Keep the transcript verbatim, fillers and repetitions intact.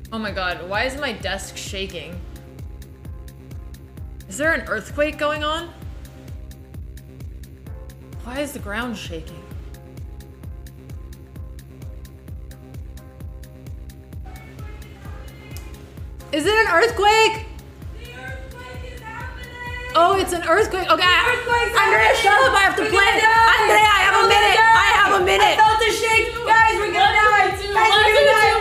Oh my god, why is my desk shaking? Is there an earthquake going on? Why is the ground shaking? Is it an earthquake? The earthquake is happening! Oh, it's an earthquake. Okay, earthquake's Andrea, happening. shut up. I have to We're play. gonna die. Andrea, I have a We're gonna minute. die. I have a minute. I felt the shake. Guys, we're gonna die. Guys, we're gonna die.